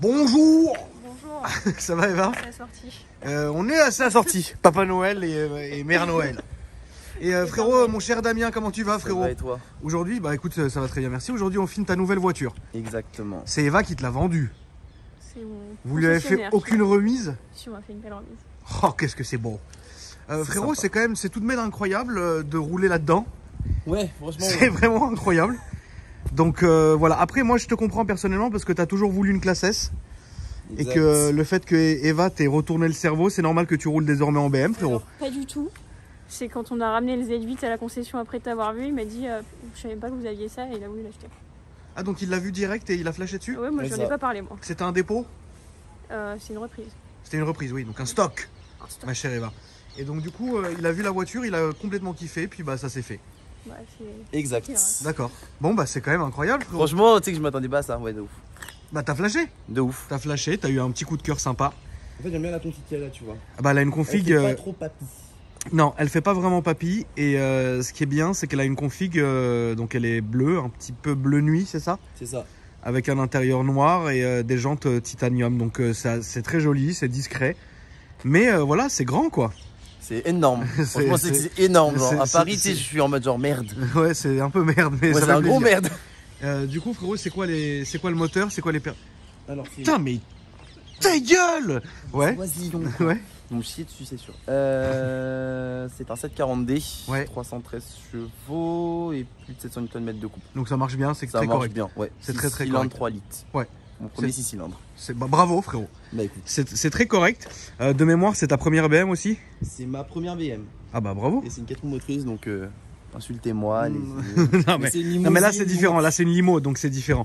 Bonjour. Bonjour. Ça va Eva? C'est la sortie. On est à sa sortie, Papa Noël et Mère Noël. Et frérot, mon cher Damien, comment tu vas frérot? Ça va et toi? Aujourd'hui, bah écoute, ça va très bien, merci. Aujourd'hui, on filme ta nouvelle voiture. Exactement. C'est Eva qui te l'a vendue. C'est mon Vous lui avez fait aucune remise? Si, on m'a fait une belle remise. Oh, qu'est-ce que c'est beau. Frérot, c'est quand même, c'est tout de même incroyable de rouler là-dedans. Ouais, franchement. C'est vraiment incroyable. Donc voilà, après moi je te comprends personnellement parce que tu as toujours voulu une classe S. Exact. Et que le fait que Eva t'ait retourné le cerveau, c'est normal que tu roules désormais en BM, frérot. Alors, pas du tout. C'est quand on a ramené le Z8 à la concession après t'avoir vu, il m'a dit je savais pas que vous aviez ça et il a voulu l'acheter. Ah donc il l'a vu direct et il a flashé dessus? Ouais, moi Ouais, j'en ça. ai pas parlé moi. C'était un dépôt? C'est une reprise. C'était une reprise, oui, donc un stock, Un stock. ma chère Eva. Et donc du coup, il a vu la voiture, il a complètement kiffé, puis bah ça s'est fait. Ouais, c'est... Exact. C'est vrai. D'accord. Bon bah c'est quand même incroyable, frérot. Franchement, tu sais que je m'attendais pas à ça. Ouais, de ouf. Bah t'as flashé? De ouf. T'as flashé, t'as eu un petit coup de cœur sympa. En fait, j'aime bien la config qu'elle a, tu vois. Ah bah elle a une config... pas trop papy. Non, elle fait pas vraiment papy. Et ce qui est bien, c'est qu'elle a une config, donc elle est bleue, un petit peu bleu nuit, c'est ça? C'est ça. Avec un intérieur noir et des jantes titanium. Donc c'est très joli, c'est discret. Mais voilà, c'est grand quoi. C'est énorme. C'est- Franchement, c'est- c'est énorme. Genre, à c'est- Paris, tu sais, c'est- je suis en mode genre merde. Ouais, c'est un peu merde, mais Ouais, ça c'est fait un gros plaisir. merde. Du coup, frérot, c'est quoi le moteur? C'est quoi les Alors, Putain, mais ta gueule! Ouais, Vas-y, donc. ouais. Ils vont chier dessus, c'est sûr. C'est un 740D. Ouais. 313 chevaux et plus de 700 Nm de coupe. Donc ça marche bien, c'est Ça très marche correct. bien. Ouais. C'est Six très, très cylindres, correct. 3 litres. Ouais. Mon premier C'est- 6 cylindres. Bah, bravo, frérot. Bah écoute, C'est très correct. De mémoire, c'est ta première BM aussi? c'est ma première BM. Ah bah bravo. Et c'est une 4 roues motrices, donc insultez-moi. non, mais, c'est une non, mais là limousine, c'est différent, là c'est une limo, donc c'est différent.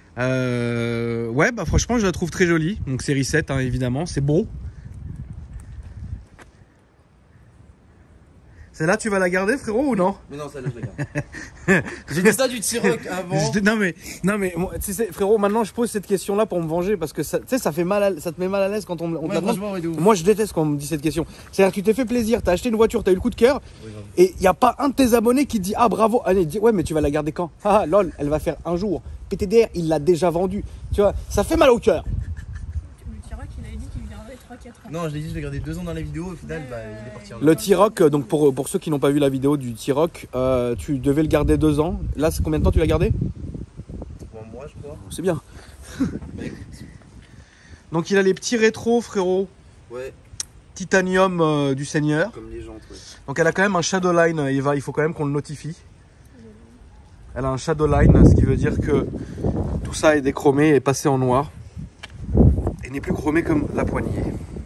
Ouais, bah franchement je la trouve très jolie. Donc série 7 hein, évidemment, c'est beau. Celle-là tu vas la garder frérot ou non? Mais non, celle-là, je la garde. J'ai dit ça du T-Roc avant. Non mais moi, tu sais, frérot, maintenant je pose cette question là pour me venger parce que ça, tu sais, ça fait mal, ça te met mal à l'aise quand on te Ouais, la demande. franchement, ouais, de ouf. Moi je déteste quand on me dit cette question. C'est-à-dire que tu t'es fait plaisir, t'as acheté une voiture, t'as eu le coup de cœur et il n'y a pas un de tes abonnés qui te dit ah bravo, allez, dis, ouais mais tu vas la garder quand? Ah lol, elle va faire un jour. PTDR, il l'a déjà vendue. Tu vois, ça fait mal au cœur. Le T-Roc, il avait dit qu'il viendrait 3-4 ans. Non, je l'ai dit, je l'ai gardé 2 ans dans la vidéo. Au final, bah, il est parti en Le T-Roc, donc pour ceux qui n'ont pas vu la vidéo du T-Roc, tu devais le garder 2 ans. Là, c'est combien de temps tu l'as gardé? 3 mois, je crois. C'est bien. Bah écoute. Donc il a les petits rétros, frérot, Ouais, titanium du Seigneur. comme les jantes, ouais. Donc elle a quand même un Shadowline, Eva, il faut quand même qu'on le notifie. Elle a un Shadowline, ce qui veut dire que tout ça est déchromé et passé en noir. Et n'est plus chromé comme la poignée.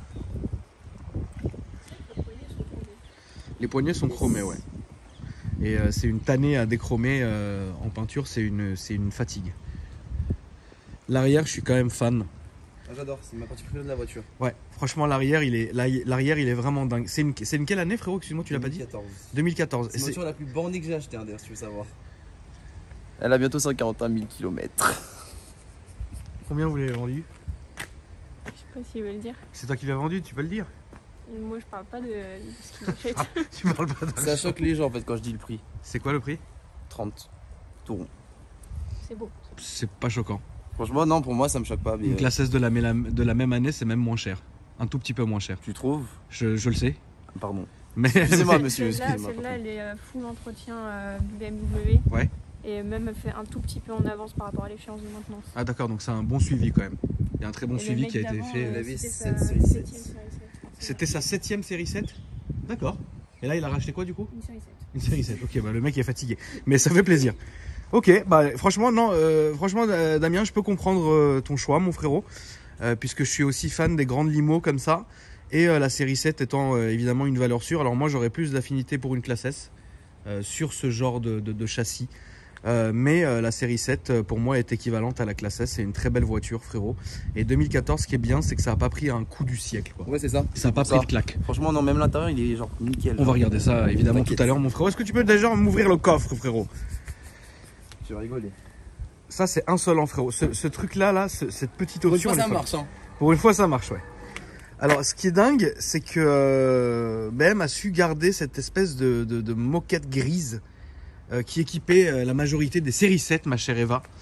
Les poignées sont chromées, ouais. Et c'est une tannée à déchromer en peinture, c'est une fatigue. L'arrière, je suis quand même fan. Ah, j'adore, c'est ma partie préférée de la voiture. Ouais, franchement, l'arrière, il est vraiment dingue. C'est une quelle année, frérot? Excuse-moi, tu l'as pas dit? 2014. 2014. C'est la voiture la plus bornée que j'ai achetée, d'ailleurs, si tu veux savoir. Elle a bientôt 141 000 km. Combien vous l'avez vendu? Je sais pas s'il veut le dire. C'est toi qui l'as vendu, tu peux le dire? Et moi je parle pas de ce qu'il achète. Tu parles pas Ça choque les gens en fait quand je dis le prix. C'est quoi le prix? 30. Tout rond. C'est beau. C'est pas choquant. Franchement, non, pour moi, ça me choque pas. Mais, Une classe S de la même année, c'est même moins cher. Un tout petit peu moins cher. Tu trouves? Je le sais. Pardon. Mais Excusez-moi, monsieur. Celle-là, Excusez-moi. elle est full entretien BMW. Ouais. Et même elle fait un tout petit peu en avance par rapport à l'échéance de maintenance. Ah d'accord, donc c'est un bon suivi quand même. Il y a un très bon Et le suivi mec qui a été d'avant, fait. il avait c'était 7 sa série 7. 7e série 7. C'était sa 7ème série 7? D'accord. Et là, il a racheté quoi du coup? Une série 7. Une série 7. Ok, bah le mec est fatigué. Mais ça fait plaisir. Ok, bah franchement, non, Damien, je peux comprendre ton choix, mon frérot. Puisque je suis aussi fan des grandes limos comme ça. Et la série 7 étant évidemment une valeur sûre. Alors moi, j'aurais plus d'affinité pour une classe S sur ce genre de châssis. Mais la série 7 pour moi est équivalente à la classe S. C'est une très belle voiture, frérot. Et 2014, ce qui est bien, c'est que ça n'a pas pris un coup du siècle, quoi. Ouais, c'est ça. Ça n'a pas pris de claque. Franchement, non, même l'intérieur, il est genre nickel. On va regarder ça évidemment T'inquiète. tout à l'heure, mon frérot. Est-ce que tu peux déjà m'ouvrir le coffre, frérot? Tu vas rigoler. Ça, c'est insolent, frérot. Ce truc-là, cette petite Pour une option. fois, elle est ça folle. marche, hein. Pour une fois, ça marche, ouais. Alors, ce qui est dingue, c'est que BM a su garder cette espèce de moquette grise qui équipait la majorité des séries 7, ma chère Eva.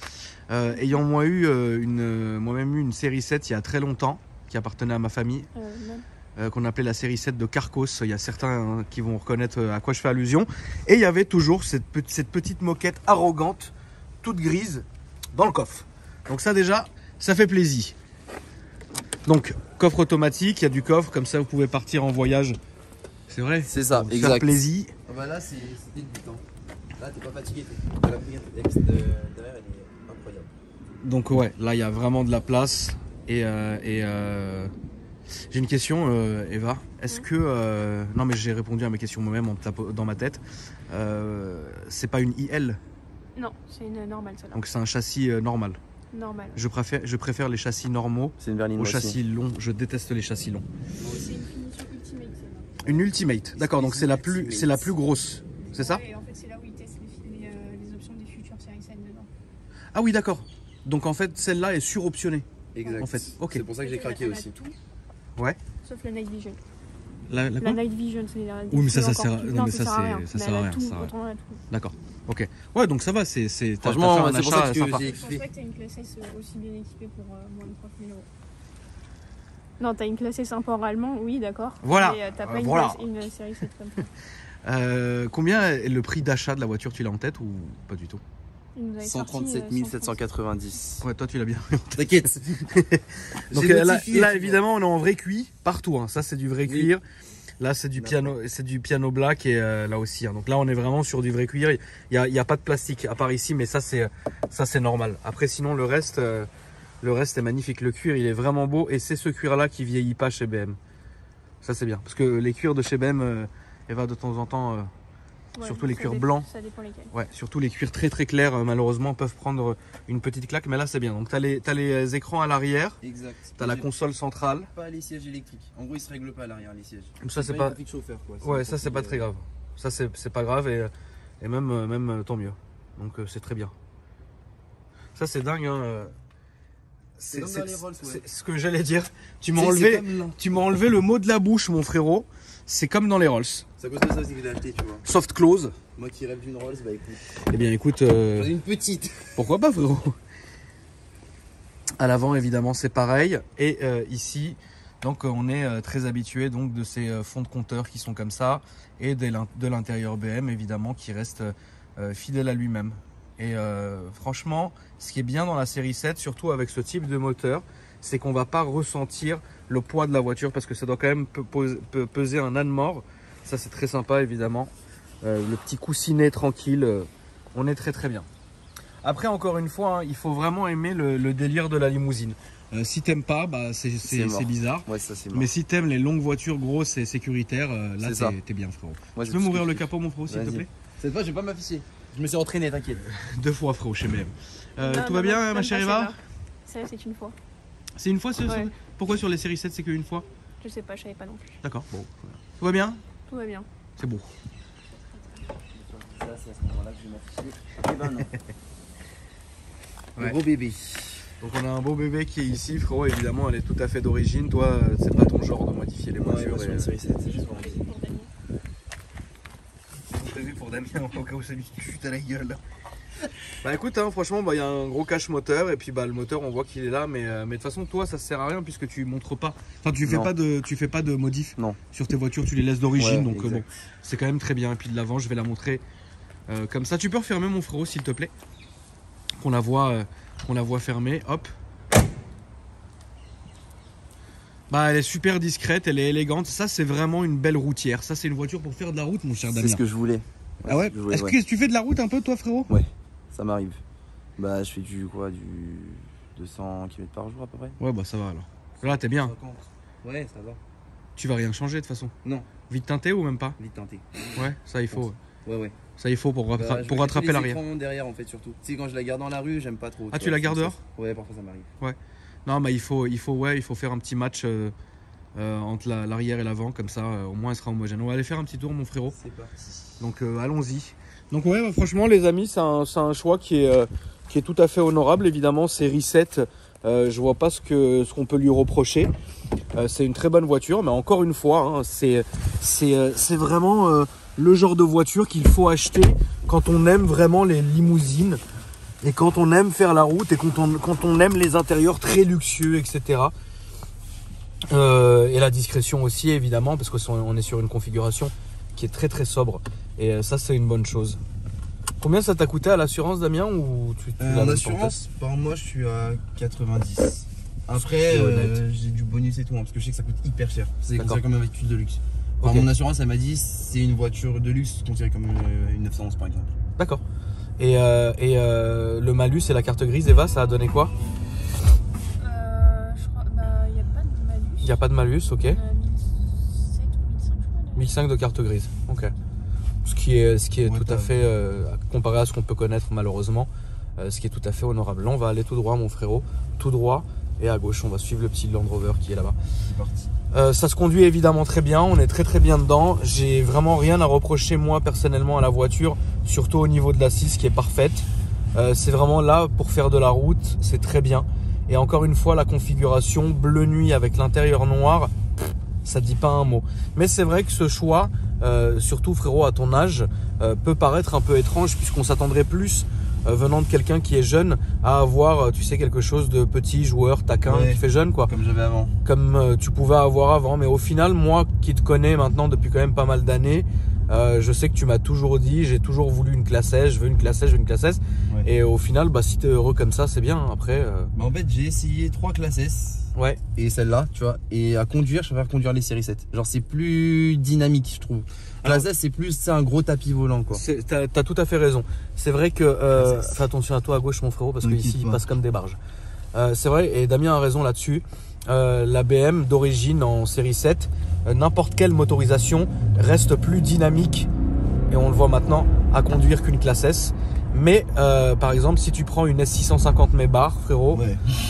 Ayant moi-même eu une série 7 il y a très longtemps, qui appartenait à ma famille, qu'on appelait la série 7 de Carcos. Il y a certains qui vont reconnaître à quoi je fais allusion. Et il y avait toujours cette petite moquette arrogante, toute grise, dans le coffre. Donc ça déjà, ça fait plaisir. Donc, coffre automatique, il y a du coffre, comme ça vous pouvez partir en voyage. C'est vrai. C'est ça, pour exact. faire plaisir. Ah bah là, c'était le but. Hein. Là, t'es pas fatigué. La brigade derrière, elle est incroyable. Donc ouais, là il y a vraiment de la place. Et j'ai une question, Eva. Est-ce que... non mais j'ai répondu à mes questions moi-même dans ma tête. C'est pas une IL? Non, c'est une normale celle-là. Donc c'est un châssis normal. Normal. Je préfère les châssis normaux C'est une berline aux aussi. châssis longs. Je déteste les châssis longs. C'est une finition ultimate celle-là. Une Ultimate, d'accord, donc c'est la plus grosse, c'est ça? Et en fait, c'est là où ils testent les options des futures séries 7 dedans. Ah oui, d'accord. Donc en fait, celle-là est suroptionnée. Exact. En fait, ok. C'est pour ça que j'ai craqué On a aussi. tout, Ouais. sauf la Night Vision. La La quoi? Night Vision, c'est la. Oui, mais ça encore sert à- plus. non, mais ça ça, sert à rien. ça Mais sert à elle a rien, tout, ça sert à rien. autant on a tout. D'accord. Ok. Ouais, donc ça va, c'est Franchement, t'as fait un c'est pour ça achat que sympa. j'ai Je pense pas que t'as une classe S aussi bien équipée pour moins de 30 000 euros. Non, t'as une classe S temporalement, oui, d'accord. Voilà. Mais t'as pas Voilà. une série 7 comme ça. Combien est le prix d'achat de la voiture? Tu l'as en tête ou pas du tout? Il nous avait 137 sorti, 790. Ouais, toi tu l'as bien. T'inquiète. Donc J'ai là, notifié, tu évidemment, on est en vrai cuit partout. Hein. Ça, c'est du vrai Oui. cuir. Là, c'est du piano black et là aussi. Hein. Donc là, on est vraiment sur du vrai cuir. Il y a pas de plastique à part ici, mais ça c'est normal. Après, sinon le reste est magnifique. Le cuir, il est vraiment beau et c'est ce cuir-là qui vieillit pas chez BM. Ça c'est bien parce que les cuirs de chez BM, Eva de temps en temps. Ouais, Surtout les ça cuirs dépend- blancs. Ça dépend lesquels. Ouais, surtout les cuirs très très clairs, malheureusement, peuvent prendre une petite claque, mais là c'est bien. Donc t'as les écrans à l'arrière, Exact. t'as la console centrale. Pas les sièges électriques. En gros, ils se règlent pas à l'arrière, les sièges. Donc ça c'est une pas, config chauffeur, quoi. ouais, une ça c'est config, pas très grave. Ça c'est pas grave et même tant mieux. Donc c'est très bien. Ça c'est dingue. Hein. C'est comme dans les Rolls, ouais. c'est ce que j'allais dire. Tu m'as C'est enlevé, comme là. tu m'as enlevé le mot de la bouche, mon frérot. C'est comme dans les Rolls. C'est à cause de ça aussi que je l'ai acheté, tu vois. Soft close. Moi qui rêve d'une Rolls, bah écoute. Eh bien écoute, J'en ai une petite. pourquoi pas, frérot? À l'avant, évidemment, c'est pareil. Et ici, donc on est très habitué donc de ces fonds de compteur qui sont comme ça et de l'intérieur BM, évidemment, qui reste fidèle à lui-même. Et franchement, ce qui est bien dans la série 7, surtout avec ce type de moteur, c'est qu'on va pas ressentir le poids de la voiture parce que ça doit quand même peser un âne mort. Ça, c'est très sympa, évidemment. Le petit coussinet tranquille, on est très très bien. Après, encore une fois, hein, il faut vraiment aimer le délire de la limousine. Si t'aimes pas, bah, c'est mort. bizarre. Ouais, ça c'est mort. Mais si t'aimes les longues voitures grosses et sécuritaires, là C'est ça. t'es bien, frérot. Moi, Tu c'est peux tout ce m'ouvrir que le je capot, mon frérot, s'il te Vas-y. plaît? Cette fois, je vais pas m'afficher. Je me suis entraîné, t'inquiète. 2 fois, frérot, chez BM. Non, Tout va bien, ma même chère pas Eva? celle-là. Celle-là, c'est une fois. C'est une fois Ouais. Pourquoi sur les séries 7 c'est qu'une fois? Je sais pas, je savais pas non plus. D'accord, bon. Tout va bien? Tout va bien. C'est beau. Ça, c'est à ce moment-là que je vais m'afficher. Eh ben non. Ouais. Le gros bébé. Donc on a un beau bébé qui est ici, frérot, évidemment, elle est tout à fait d'origine. Toi, c'est pas ton genre de modifier les voitures. sur une série 7, c'est juste pour Prévu pour Damien. Prévu pour Damien, au cas où ça lui chute à la gueule. Bah écoute, hein, franchement, bah, y a un gros cache moteur et puis bah, le moteur, on voit qu'il est là, mais de toute façon, toi, ça sert à rien puisque tu montres pas. Enfin, tu fais Non. pas de modif Non. sur tes voitures, tu les laisses d'origine, Ouais, donc exact. bon, c'est quand même très bien. Et puis de l'avant, je vais la montrer comme ça. Tu peux refermer, mon frérot, s'il te plaît, qu'on la voit fermée. Hop. Bah, elle est super discrète, elle est élégante. Ça, c'est vraiment une belle routière. Ça, c'est une voiture pour faire de la route, mon cher Damien. C'est ce que je voulais. Ah ouais? c'est ce que je voulais, Est-ce que tu fais de la route un peu, toi, frérot? Ça m'arrive. Bah, je fais du 200 km par jour à peu près. Ouais, bah ça va alors. Là, t'es bien. 50. Ouais, ça va. Tu vas rien changer de toute façon. Non, Vite teinté ou même pas? vite teinté. Ouais, ça il faut. Ouais. Ça il faut pour, Bah, je pour me mets rattraper tous les l'arrière. écrans derrière en fait surtout. Tu sais quand je la garde dans la rue, j'aime pas trop. Ah, tu vois, la gardes ça- dehors? Ouais, parfois ça m'arrive. Non, bah il faut faire un petit match entre l'arrière et l'avant, comme ça au moins elle sera homogène. On va aller faire un petit tour, mon frérot. C'est parti. Donc allons-y. Donc ouais, bah, franchement les amis, c'est un choix qui est tout à fait honorable. Évidemment, série 7, je vois pas ce qu'on peut lui reprocher. C'est une très bonne voiture, mais encore une fois, hein, c'est vraiment le genre de voiture qu'il faut acheter quand on aime vraiment les limousines Et quand on aime faire la route et quand on aime les intérieurs très luxueux, etc. Et la discrétion aussi, évidemment, parce qu'on est sur une configuration qui est très très sobre. Et ça, c'est une bonne chose. Combien ça t'a coûté à l'assurance, Damien, ou en assurance, par mois, je suis à 90. Après, j'ai du bonus et tout, hein, parce que je sais que ça coûte hyper cher. C'est considéré comme un véhicule de luxe. Enfin, mon assurance, elle m'a dit c'est une voiture de luxe, considérée comme une 911 par exemple. D'accord. Et le malus et la carte grise, Eva, ça a donné quoi? Je crois, il n'y a pas de malus. Il n'y a pas de malus, ok. 1007 ou 1005, je crois. 1005 de carte grise, ok. Ce qui est tout à fait, comparé à ce qu'on peut connaître malheureusement, ce qui est tout à fait honorable. Là, on va aller tout droit, mon frérot, tout droit, et à gauche, on va suivre le petit Land Rover qui est là-bas. C'est parti. Ça se conduit évidemment très bien, on est très très bien dedans. J'ai vraiment rien à reprocher moi personnellement à la voiture, surtout au niveau de l'assise qui est parfaite. C'est vraiment là pour faire de la route, c'est très bien. Et encore une fois, la configuration bleu nuit avec l'intérieur noir, ça dit pas un mot. Mais c'est vrai que ce choix, surtout frérot à ton âge, peut paraître un peu étrange puisqu'on s'attendrait plus venant de quelqu'un qui est jeune à avoir, tu sais, quelque chose de petit, joueur, taquin, qui fait jeune quoi. Comme j'avais avant. Comme tu pouvais avoir avant. Mais au final, moi qui te connais maintenant depuis quand même pas mal d'années, je sais que tu m'as toujours dit, j'ai toujours voulu une classe S, je veux une classe S, je veux une classe S. Ouais. Et au final, si t'es heureux comme ça, c'est bien. Après. En fait, j'ai essayé 3 classes S. Ouais. Et celle-là, tu vois. Et à conduire, je préfère conduire les séries 7. Genre, c'est plus dynamique, je trouve. Classe S, c'est plus un gros tapis volant, quoi. T'as tout à fait raison. C'est vrai que. Fais attention à toi à gauche, mon frérot, parce qu'ici, il passe comme des barges. C'est vrai, et Damien a raison là-dessus. La BM d'origine en série 7, n'importe quelle motorisation reste plus dynamique, et on le voit maintenant, à conduire qu'une classe S. Mais par exemple, si tu prends une S650 Maybar, frérot,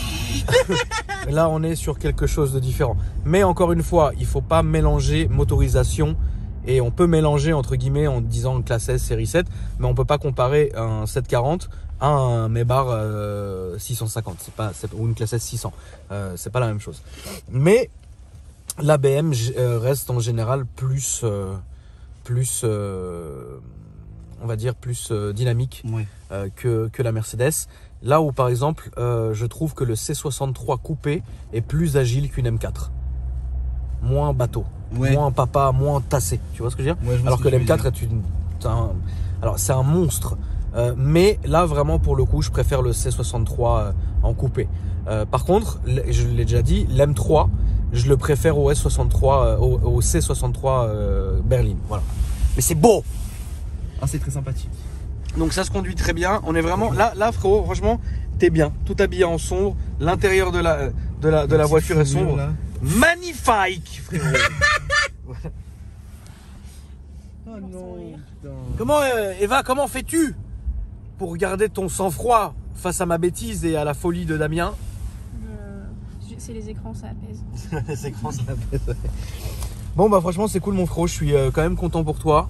là on est sur quelque chose de différent. Mais encore une fois, il faut pas mélanger motorisation, et on peut mélanger entre guillemets en disant classe S série 7, mais on peut pas comparer un 740 à un Maybar 650, ou une classe S 600, c'est pas la même chose. Mais la BM reste en général plus on va dire plus dynamique que la Mercedes. Là où par exemple je trouve que le C63 coupé est plus agile qu'une M4. Moins bateau, moins papa, moins tassé. Tu vois ce que je veux dire? Alors que l'M4 alors c'est un monstre. Mais là vraiment pour le coup je préfère le C63 en coupé. Par contre, je l'ai déjà dit, l'M3 je le préfère au S63 au C63 berline. Voilà. Mais c'est beau. Ah, c'est très sympathique. Donc ça se conduit très bien. On est vraiment là frérot, franchement, t'es bien. Tout habillé en sombre. L'intérieur de la voiture est sombre. Là. Magnifique, frérot. Oh non. Comment Eva, comment fais-tu pour garder ton sang-froid face à ma bêtise et à la folie de Damien? C'est les écrans, ça apaise. Les écrans, ça apaise. Bon franchement c'est cool mon frérot, je suis quand même content pour toi.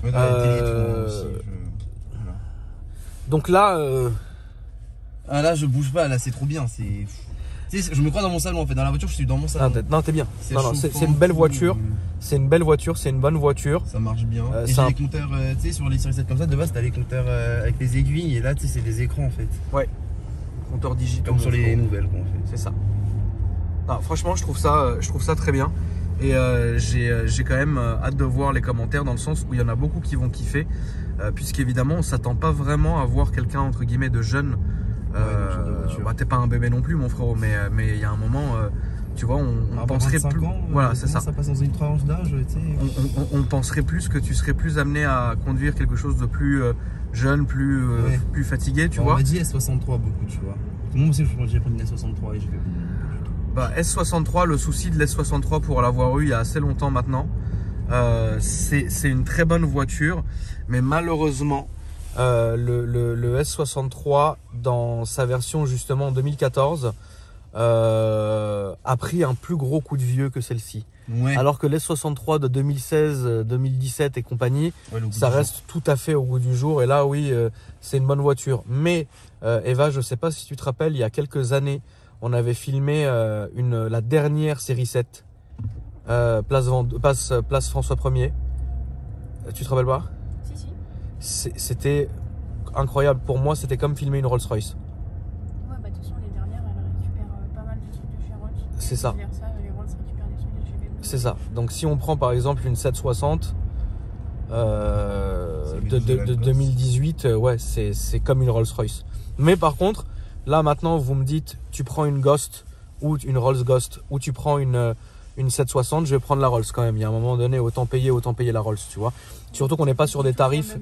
Donc là là je bouge pas, là c'est trop bien, je me crois dans mon salon en fait, dans la voiture je suis dans mon salon. Non t'es bien, c'est une belle voiture, c'est une belle voiture, c'est une bonne voiture. Ça marche bien. Et j'ai les compteurs, tu sais sur les séries 7 comme ça, de base t'as les compteurs avec les aiguilles, et là tu sais c'est des écrans en fait. Ouais, compteurs digitaux. Comme sur les nouvelles quoi en fait. C'est ça. Franchement je trouve ça très bien. Et j'ai quand même hâte de voir les commentaires, dans le sens où il y en a beaucoup qui vont kiffer, puisqu'évidemment on s'attend pas vraiment à voir quelqu'un entre guillemets de jeune. T'es pas un bébé non plus mon frérot, mais il y a un moment tu vois on penserait plus voilà c'est ça, ça passe dans une tranche d'âge, on penserait plus que tu serais plus amené à conduire quelque chose de plus jeune, plus fatigué, tu vois. On m'a dit S63 beaucoup, tu vois. Moi aussi j'ai pris une S63 et j'ai fait S63, le souci de l'S63 pour l'avoir eu il y a assez longtemps maintenant, c'est une très bonne voiture, mais malheureusement le S63 dans sa version justement 2014 a pris un plus gros coup de vieux que celle-ci. Alors que l'S63 de 2016, 2017 et compagnie, ça reste tout à fait au goût du jour. Et là oui, c'est une bonne voiture. Mais Eva, je sais pas si tu te rappelles, il y a quelques années, on avait filmé la dernière série 7, place François 1er. Tu te rappelles pas? Si. C'était incroyable. Pour moi, c'était comme filmer une Rolls Royce. Ouais, bah de toute façon, les dernières, elles récupèrent pas mal de trucs de chez Rolls. C'est ça. Les Rolls récupèrent des trucs de chez BMW. C'est ça. Donc si on prend par exemple une 760 de 2018, ouais, c'est comme une Rolls Royce. Mais par contre, là maintenant, vous me dites, tu prends une Ghost ou une Rolls Ghost ou tu prends une 760, je vais prendre la Rolls quand même. Il y a un moment donné, autant payer la Rolls, tu vois. Surtout qu'on n'est pas sur des tarifs.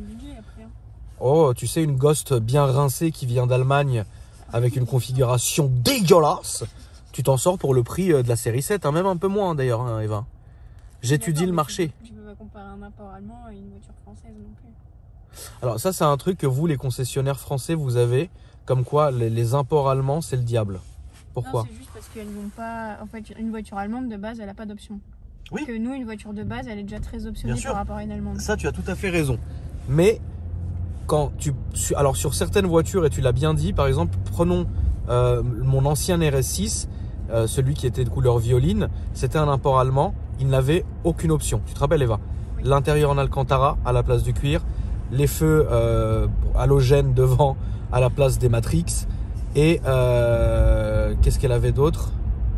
Oh, tu sais, une Ghost bien rincée qui vient d'Allemagne avec une configuration dégueulasse, tu t'en sors pour le prix de la série 7, hein, même un peu moins d'ailleurs, hein, Eva. J'étudie le marché. Tu peux pas comparer un import allemand à une voiture française non plus. Alors ça, c'est un truc que vous, les concessionnaires français, vous avez, comme quoi les imports allemands, c'est le diable. Pourquoi? Non, c'est juste parce qu'elles vont pas. En fait, une voiture allemande de base, elle n'a pas d'option. Oui. Que nous, une voiture de base, elle est déjà très optionnée par rapport à une allemande. Ça, tu as tout à fait raison. Mais quand alors sur certaines voitures, et tu l'as bien dit, par exemple, prenons mon ancien RS6, celui qui était de couleur violine, c'était un import allemand, il n'avait aucune option. Tu te rappelles, Eva? Oui. L'intérieur en Alcantara à la place du cuir, les feux halogènes devant à la place des Matrix, et qu'est-ce qu'elle avait d'autre?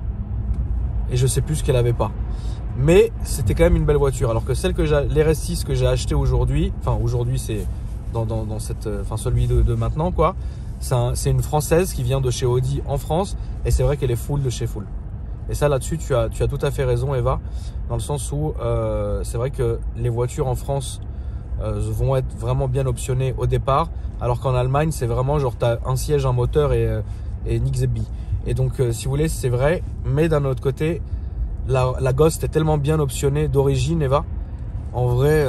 Et je sais plus ce qu'elle avait pas. Mais c'était quand même une belle voiture. Alors que celle que l'RS6 que j'ai acheté aujourd'hui, enfin aujourd'hui c'est dans cette, enfin celui de maintenant quoi. C'est une française qui vient de chez Audi en France et c'est vrai qu'elle est full de chez full. Et ça là-dessus tu as tout à fait raison Eva, dans le sens où c'est vrai que les voitures en France vont être vraiment bien optionnées au départ, alors qu'en Allemagne c'est vraiment genre t'as un siège, un moteur et Nick Zebby. Et donc si vous voulez c'est vrai, mais d'un autre côté la Ghost est tellement bien optionnée d'origine Eva, en vrai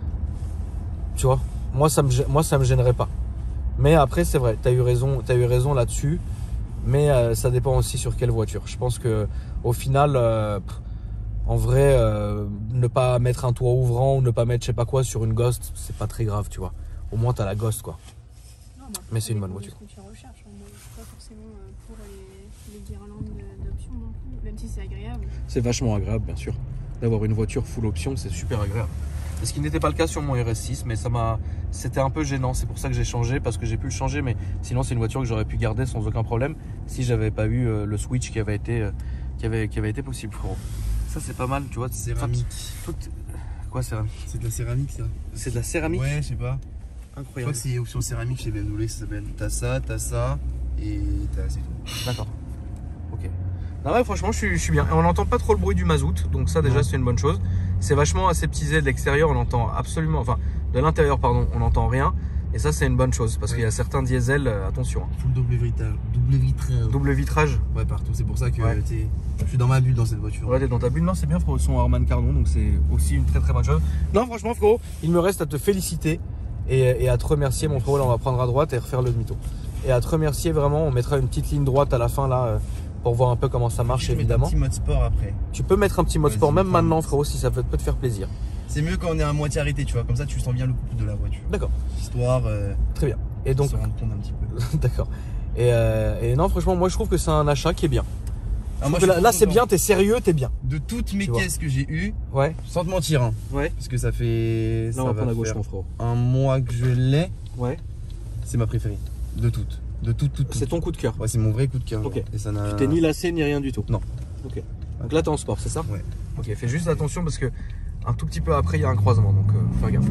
tu vois, moi ça me gênerait pas. Mais après c'est vrai, t'as eu raison là-dessus, mais ça dépend aussi sur quelle voiture. Je pense que au final en vrai ne pas mettre un toit ouvrant ou ne pas mettre je sais pas quoi sur une Ghost, c'est pas très grave, tu vois. Au moins t'as la Ghost quoi. Non, mais c'est une bonne voiture. Ce que tu recherches, moi, je suis pas forcément pour les guirlandes d'options non plus, même si c'est agréable. C'est vachement agréable, bien sûr. D'avoir une voiture full option, c'est super agréable. Et ce qui n'était pas le cas sur mon RS6, mais c'était un peu gênant. C'est pour ça que j'ai changé, parce que j'ai pu le changer, mais sinon c'est une voiture que j'aurais pu garder sans aucun problème si j'avais pas eu le switch qui avait été possible, frérot. Ça c'est pas mal, tu vois. Céramique. Quoi, céramique? C'est de la céramique ça. C'est de la céramique? Ouais, je sais pas. Je crois Incroyable. que c'est option céramique chez BMW, ça s'appelle. T'as ça et c'est tout. D'accord. Ok. Non ouais, franchement je suis bien. Et on n'entend pas trop le bruit du mazout, donc ça déjà c'est une bonne chose. C'est vachement aseptisé de l'extérieur, on entend absolument, enfin de l'intérieur pardon, on n'entend rien. Et ça c'est une bonne chose parce qu'il y a certains diesels, attention. Full double vitrage. Double vitrage. Ouais, partout. C'est pour ça que Ouais. je suis dans ma bulle dans cette voiture. Ouais, t'es dans ta bulle. Non, c'est bien, frérot. Son Harman Kardon, donc c'est aussi une très très bonne chose. Non, franchement, frérot, il me reste à te féliciter et à te remercier, mon frérot. Là, on va prendre à droite et refaire le demi-tour. Et à te remercier vraiment. On mettra une petite ligne droite à la fin là pour voir un peu comment ça marche, évidemment. Un petit mode sport après. Tu peux mettre un petit mode Vas-y, sport, même prends. maintenant, frérot, si ça peut te faire plaisir. C'est mieux quand on est à moitié arrêté, tu vois. Comme ça, tu sens bien le couple de la voiture. D'accord. Histoire Très bien. Et donc, se rendre compte un petit peu. d'accord. Et non, franchement, moi je trouve que c'est un achat qui est bien. Ah, moi, Là, c'est bien, t'es sérieux, t'es bien. De toutes mes Tu vois. caisses que j'ai eues, Ouais. sans te mentir, hein, Ouais. parce que ça fait. Là, ça on va va prendre à gauche, faire mon frérot. un mois que je l'ai, Ouais. c'est ma préférée. De toutes. De toutes. C'est ton coup de cœur. Ouais, c'est mon vrai coup de cœur. Ok. genre. Et ça n'a. Tu t'es ni lassé ni rien du tout. Non. Ok. Donc là, t'es en sport, c'est ça? Ouais. Ok, fais juste attention parce que un tout petit peu après, il y a un croisement, donc fais gaffe.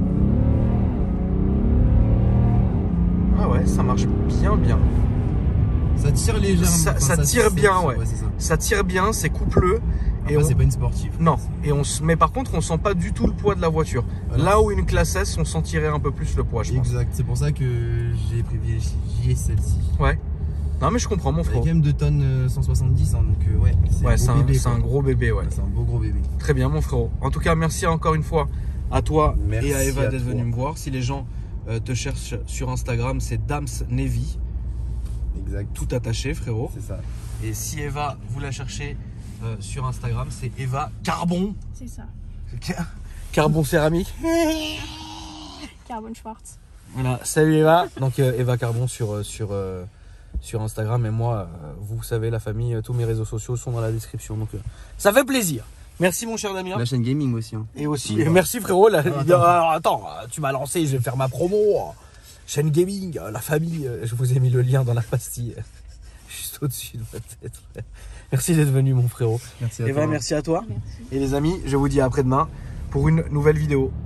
Ah ouais, ça marche bien. Ça tire légèrement. Ça tire bien, ouais. c'est ça. Ça tire bien, c'est coupleux. Après, c'est pas une sportive. Non, mais par contre, on sent pas du tout le poids de la voiture. Voilà. Là où une classe S, on sentirait un peu plus le poids, je pense. Exact. C'est pour ça que j'ai privilégié celle-ci. Ouais. Non, mais je comprends, mon Elle est frère. quand même 2 tonnes 170, hein, donc ouais. Ouais, c'est un un gros bébé, ouais. C'est un beau gros bébé. Très bien, mon frérot. En tout cas, merci encore une fois à toi Merci et à Eva à d'être toi. venus me voir. Si les gens te cherchent sur Instagram, c'est Dams Navy, Exact. tout attaché, frérot. C'est ça. Et si Eva, vous la cherchez sur Instagram, c'est Eva Carbon. C'est ça. Carbon céramique. Carbon Schwartz. Voilà, salut Eva. Donc Eva Carbon sur Instagram et moi, vous savez, la famille, tous mes réseaux sociaux sont dans la description. Donc ça fait plaisir. Merci mon cher Damien. La chaîne gaming aussi. Hein. Et aussi, Oui. merci frérot. attends. Alors, attends, tu m'as lancé, je vais faire ma promo. Chaîne Gaming, la famille. Je vous ai mis le lien dans la pastille. Juste au-dessus de ma tête, frère. Merci d'être venu, mon frérot. Merci à Et toi. merci à toi. Merci. Et les amis, je vous dis à après-demain pour une nouvelle vidéo.